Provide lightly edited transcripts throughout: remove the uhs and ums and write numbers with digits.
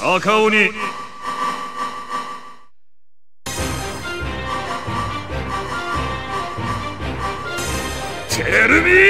赤鬼テルミ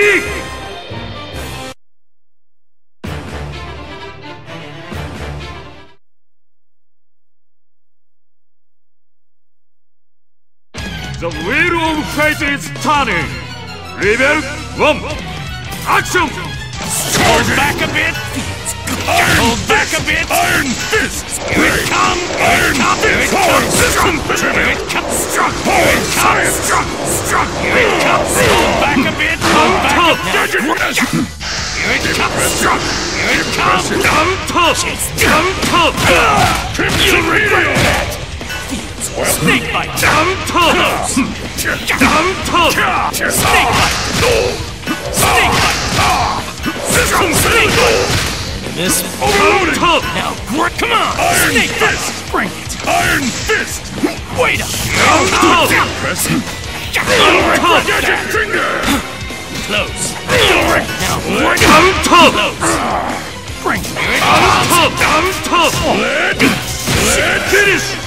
The wheel of fate is turning! Level 1! Action! Hold back a bit! Hold back a bit! Iron Fist! Here it comes! Iron Fist! Here it comes! Struck! Here it comes! Struck! Here it comes! Hold back a bit! Hold back a bit! Here it comes! Struck! Here it comes! Down top! Down top! You'll regret that! Snake bite! Down top! Down top! Snake bite! Snake bite! Snake bite! This Down top! now, come on! Iron Snake bite! Fist! Bring it! Iron Fist! Wait up! Down top! You'll regret Gadget that! Finger! Close! Now, bring it! Down top! Close! Bring it! Down top! Down top! Lead finish!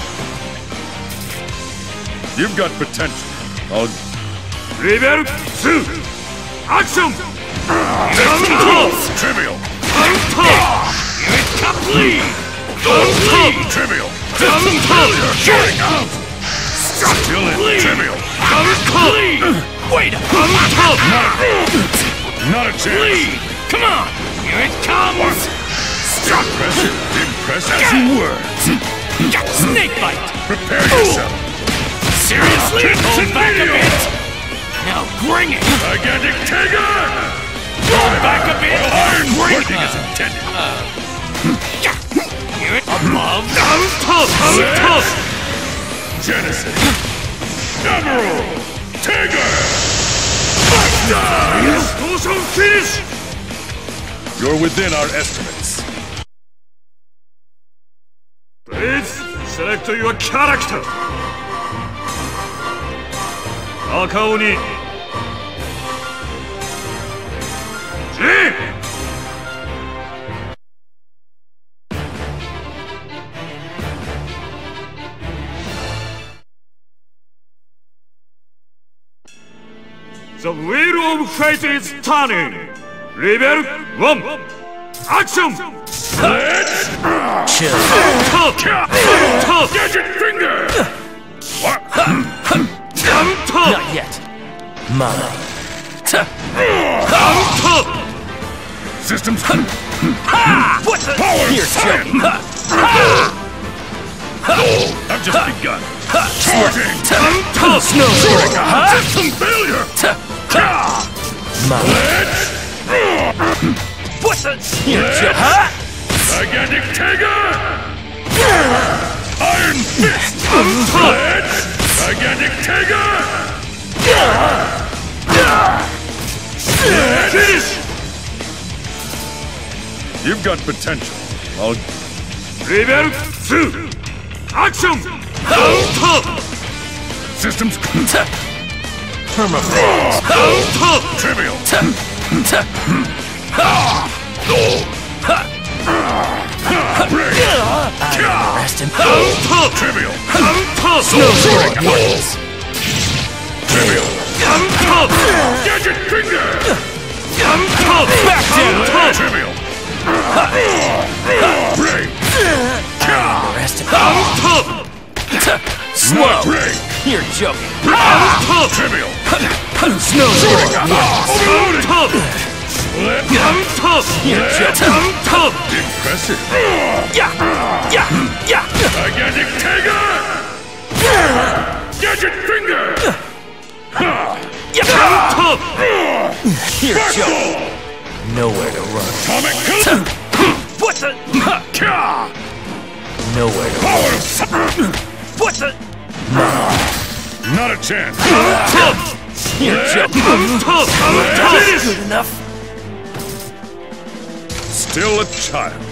You've got potential. Level 2! Action! Down top! Trivial. Down top! Here it comes! Lead! Down top! Trivial. Down top! Shooting out. Still in. Trivial. Down top! Wait up! Down top! Not a chance. Lead! Come on! Here it comes! Impressive. Impressive as you were. Snake bite! Prepare yourself. Seriously? Hold back a bit! Now bring it! Gigantic Tiger! Hold back a bit! Iron Bring working it! as intended. Hear it above! Down top! Down top! Genesis. Emerald. Tiger. Explosion finish! You're within our estimates. Please select your character. Akaoni. Jin! The wheel of fate is turning. Level 1. Action! Let's Chill. Top! Top! Gadget Finger. Down top! Not yet. Mine. Down top! Systems. What the? Power Here, science. I've just begun. Sorting. Down top! System failure. Mine. Let's What the? Here, Joe. Gigantic Tiger. Iron Fist. Down top! Let's Gigantic Tiger. Finish! You've got potential. Level 2. Action! Down top! Systems. Permafrost. Down top! Trivial. Rest in Down peace. top! Trivial. Down top! Snowstorm wins. Trivial. Down top! Gadget Finger. Down top! Back down. Top! Trivial. Break. Rest in Down peace. top! Slow. Break. You're joking. Down top! Trivial. Snowstorm. Down top! Down top! You're joking. Down top! Impressive. Yeah. Gigantic Tiger. Gadget Finger. Down top! You're joking. Nowhere to run. Atomic Killer. What the? Nowhere to run. Power. What the? Not a chance. Top! You're joking. Down top! Good enough. Still a child.